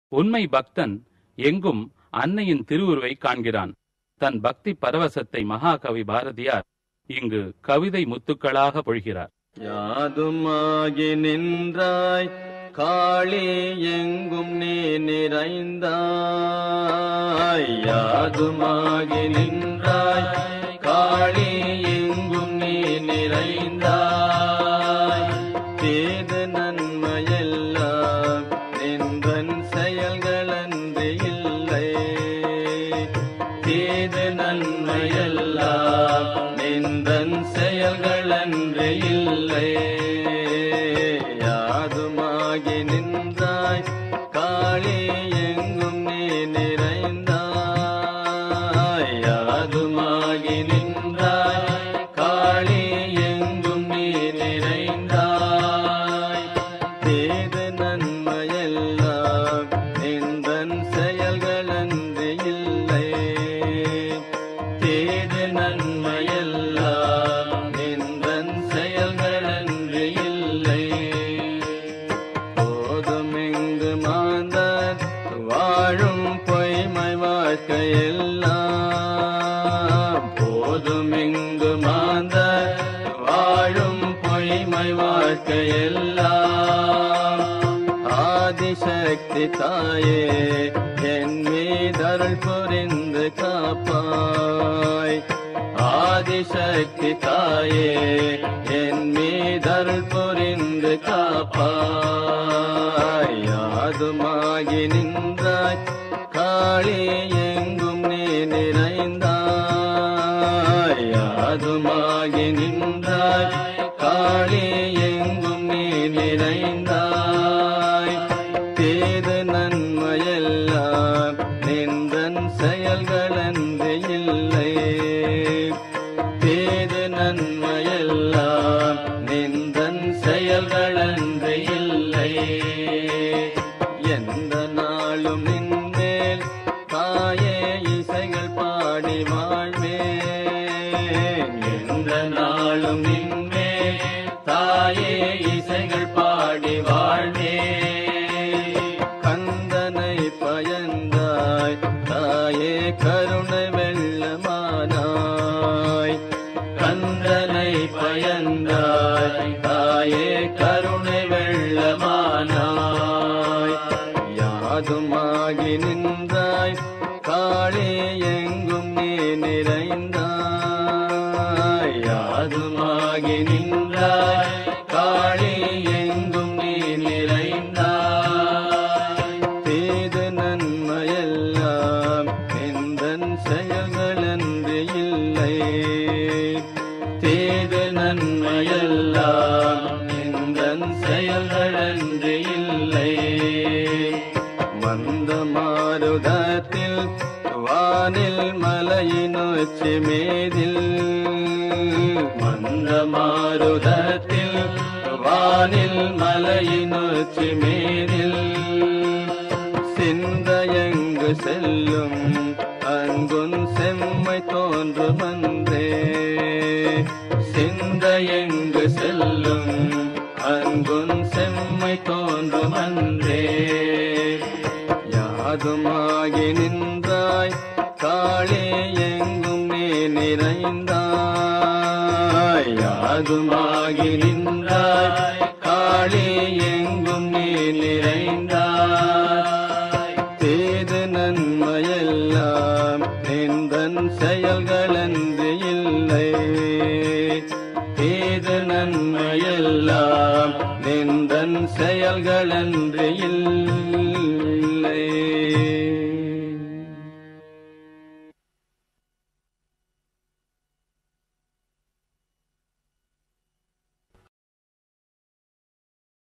உண்மை பக்தன் எங்கும் அன்னையின் திருவுருவை காண்கிறான். தன் பக்தி பரவசத்தை மகாகவி பாரதியார் இங்கு கவிதை முத்துக்களாக பொழிகிறார். யாதுமாகி நின்றாய் காளி எங்கும் நீ நிறைந்தாய். யாதுமாகி நின்றாய் காளி எங்கும் நீ நிறைந்தாய். தீது நன்மையெல்லாம் நின்றன் செயல்கள் அன்று இல்லை. தீது நன்மையெல்லாம் நின்றன் செயல்கள் அன்று இல்லை. யாதுமாகி நின்றாய் காளி எங்கும் நீ நிறைந்தாய். யாதுமாகி நின்றாய் காளி எங்கும் நீ நிறைந்தாய். தீது நன்மையெல்லாம் நின்றன் செயல்கள் அன்று இல்லை. தீது நன்மையெல்லாம் நின்றன் செயல்கள் அன்று இல்லை. போதுமிங்கு மாந்தர் வாழும் பொய்மை வாழ்க்கையெல்லாம். போதுமிங்கு மாந்தர் வாழும் பொய்மை வாழ்க்கையெல்லாம். ஆதிசக்தி தாயே என் மீதருள் புரிந்து காப்பாய். ஆதிசக்தி தாயே என் மீதருள் புரிந்து காப்பாய். யாதுமாகி நின்றாய் காளி எங்கும் நீ நிறைந்தாய். யாதுமாகி நின்றாய் காளி எங்கும் நீ நிறைந்தாய். தீது நன்மையெல்லாம் நின்றன் செயல்கள் அன்று இல்லை. தீது நன்மையெல்லாம் நின்றன் செயல்கள் அன்று இல்லை. எந்த நாளும் நின்மேல் தாயே இசைகள் பாடி வாழ்வேன். எந்த நாளும் நின்மேல் தாயே இசைகள் பாடி வாழ்வேன். கந்தனை பயந்தாய் தாயே கருணை வெள்ளமானாய். கந்தனை பயந்தாய் தாயே கருணை வெள்ளமானாய். யாதுமாகி நின்றாய் காளி எங்கும் நீ நிறைந்தாய். யாதுமாகி நின்றாய் காளி எங்கும் நீ நிறைந்தாய். தீது நன்மையெல்லாம் நின்றன் செயல்கள் அன்று இல்லை. தீது நன்மையெல்லாம் நின்றன் செயல்கள் அன்று இல்லை. மந்த மாருதத்தில் வானில் மலையின் உச்சி மீதில். மந்த மாருதத்தில் வானில் மலையின் உச்சி மீதில். சிந்தையங்கு செல்லும் அன்புன் செம்மை தோன்றும் அன்றே. சிந்தையங்கு செல்லும் அன்புன் செம்மை தோன்றும் அன்றே. யாதுமாகி நின்றாய் காளி எங்கும் நீ நிறைந்தாய். யாதுமாகி நின்றாய் காளி எங்கும் நீ நிறைந்தாய். தீது நன்மையெல்லாம் நின்றன் செயல்கள் அன்று இல்லை. தீது நன்மையெல்லாம் நின்றன் செயல்கள் அன்று இல்லை.